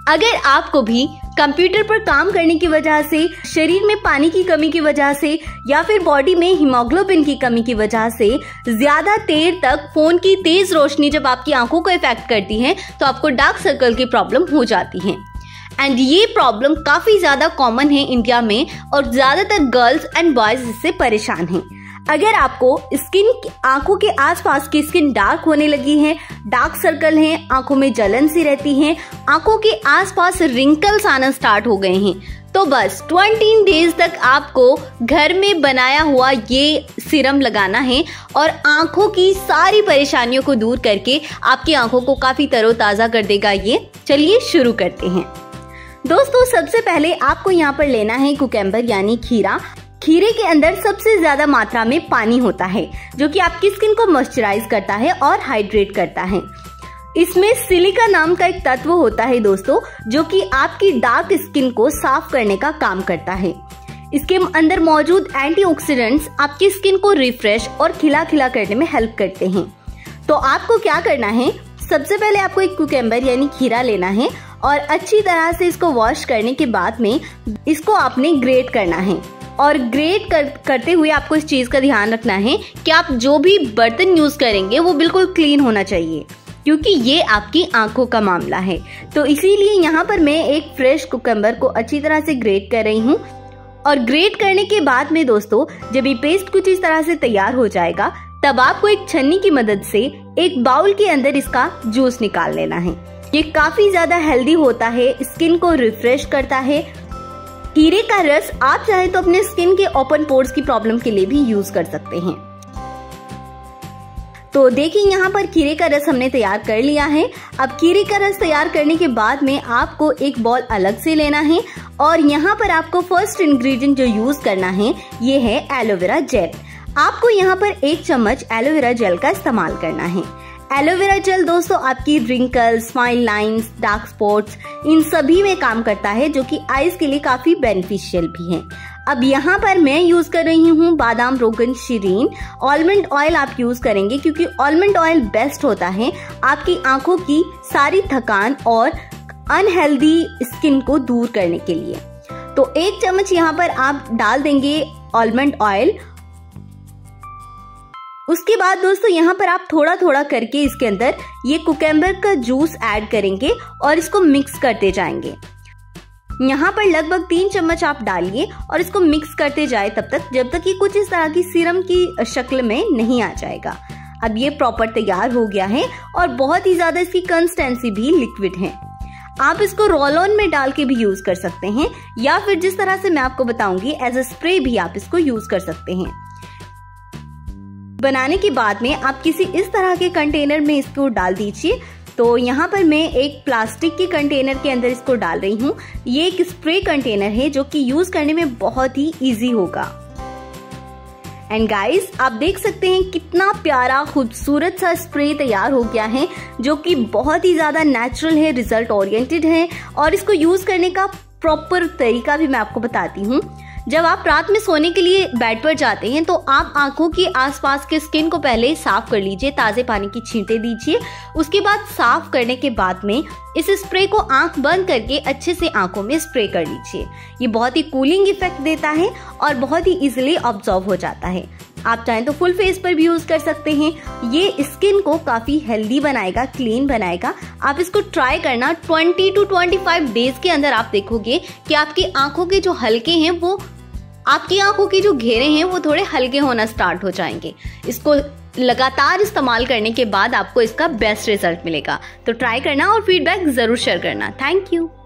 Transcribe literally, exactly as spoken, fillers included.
अगर आपको भी कंप्यूटर पर काम करने की वजह से, शरीर में पानी की कमी की वजह से या फिर बॉडी में हीमोग्लोबिन की कमी की वजह से ज्यादा देर तक फोन की तेज रोशनी जब आपकी आंखों को इफेक्ट करती है तो आपको डार्क सर्कल की प्रॉब्लम हो जाती है। एंड ये प्रॉब्लम काफी ज्यादा कॉमन है इंडिया में और ज्यादातर गर्ल्स एंड बॉयज इससे परेशान हैं। अगर आपको स्किन, आंखों के आसपास की स्किन डार्क होने लगी है, डार्क सर्कल हैं, आंखों में जलन सी रहती है, आंखों के आसपास रिंकल्स आना स्टार्ट हो गए हैं, तो बस बीस डेज तक आपको घर में बनाया हुआ ये सीरम लगाना है और आंखों की सारी परेशानियों को दूर करके आपकी आंखों को काफी तरोताजा कर देगा ये। चलिए शुरू करते हैं। दोस्तों, सबसे पहले आपको यहाँ पर लेना है कुकुम्बर यानी खीरा। खीरे के अंदर सबसे ज्यादा मात्रा में पानी होता है जो कि आपकी स्किन को मॉइस्चराइज करता है और हाइड्रेट करता है। इसमें सिलिका नाम का एक तत्व होता है दोस्तों, जो कि आपकी डार्क स्किन को साफ करने का काम करता है। इसके अंदर मौजूद एंटीऑक्सीडेंट्स आपकी स्किन को रिफ्रेश और खिला खिला करने में हेल्प करते हैं। तो आपको क्या करना है, सबसे पहले आपको एक कुकुम्बर यानी खीरा लेना है और अच्छी तरह से इसको वॉश करने के बाद में इसको आपने ग्रेट करना है। और ग्रेट कर, करते हुए आपको इस चीज का ध्यान रखना है कि आप जो भी बर्तन यूज करेंगे वो बिल्कुल क्लीन होना चाहिए, क्योंकि ये आपकी आंखों का मामला है। तो इसीलिए यहाँ पर मैं एक फ्रेश कुकुम्बर को अच्छी तरह से ग्रेट कर रही हूँ। और ग्रेट करने के बाद में दोस्तों, जब ये पेस्ट कुछ इस तरह से तैयार हो जाएगा, तब आपको एक छन्नी की मदद से एक बाउल के अंदर इसका जूस निकाल लेना है। ये काफी ज्यादा हेल्दी होता है, स्किन को रिफ्रेश करता है। खीरे का रस आप चाहे तो अपने स्किन के ओपन पोर्स की प्रॉब्लम के लिए भी यूज कर सकते हैं। तो देखिए, यहाँ पर खीरे का रस हमने तैयार कर लिया है। अब खीरे का रस तैयार करने के बाद में आपको एक बॉल अलग से लेना है और यहाँ पर आपको फर्स्ट इंग्रेडिएंट जो यूज करना है ये है एलोवेरा जेल। आपको यहाँ पर एक चम्मच एलोवेरा जेल का इस्तेमाल करना है। एलोवेरा जेल दोस्तों आपकी wrinkles, fine lines, dark spots, इन सभी में काम करता है, जो कि आईज के लिए काफी बेनिफिशियल भी है। अब यहाँ पर मैं यूज कर रही हूँ बादाम रोगन शीरीन। ऑलमंड ऑयल आप यूज करेंगे क्योंकि ऑलमंड ऑयल बेस्ट होता है आपकी आंखों की सारी थकान और अनहेल्दी स्किन को दूर करने के लिए। तो एक चम्मच यहाँ पर आप डाल देंगे ऑलमंड ऑयल। उसके बाद दोस्तों यहाँ पर आप थोड़ा थोड़ा करके इसके अंदर ये कुकुम्बर का जूस ऐड करेंगे और इसको मिक्स करते जाएंगे। यहाँ पर लगभग तीन चम्मच आप डालिए और इसको मिक्स करते जाए तब तक, जब तक ये कुछ इस तरह की सीरम की शक्ल में नहीं आ जाएगा। अब ये प्रॉपर तैयार हो गया है और बहुत ही ज्यादा इसकी कंसिस्टेंसी भी लिक्विड है। आप इसको रोल ऑन में डाल के भी यूज कर सकते हैं या फिर जिस तरह से मैं आपको बताऊंगी एज अ स्प्रे भी आप इसको यूज कर सकते हैं। बनाने के बाद में आप किसी इस तरह के कंटेनर में इसको डाल दीजिए। तो यहाँ पर मैं एक प्लास्टिक के कंटेनर के अंदर इसको डाल रही हूँ। ये एक स्प्रे कंटेनर है जो कि यूज करने में बहुत ही इजी होगा। एंड गाइस, आप देख सकते हैं कितना प्यारा खूबसूरत सा स्प्रे तैयार हो गया है, जो कि बहुत ही ज्यादा नेचुरल है, रिजल्ट ओरिएंटेड है। और इसको यूज करने का प्रॉपर तरीका भी मैं आपको बताती हूँ। जब आप रात में सोने के लिए बेड पर जाते हैं तो आप आंखों के आसपास के स्किन को पहले साफ कर लीजिए, ताजे पानी की छींटे दीजिए। उसके बाद साफ करने के बाद में इस स्प्रे को आंख बंद करके अच्छे से आंखों में स्प्रे कर लीजिए। ये बहुत ही कूलिंग इफेक्ट देता है और बहुत ही इजीली ऑब्जॉर्व हो जाता है। आप चाहें तो फुल फेस पर भी यूज कर सकते हैं। ये स्किन को काफी हेल्दी बनाएगा, क्लीन बनाएगा। आप इसको ट्राई करना। बीस टू पच्चीस डेज के अंदर आप देखोगे कि आपकी आंखों के जो हल्के हैं वो आपकी आंखों के जो घेरे हैं वो थोड़े हल्के होना स्टार्ट हो जाएंगे। इसको लगातार इस्तेमाल करने के बाद आपको इसका बेस्ट रिजल्ट मिलेगा। तो ट्राई करना और फीडबैक जरूर शेयर करना। Thank you.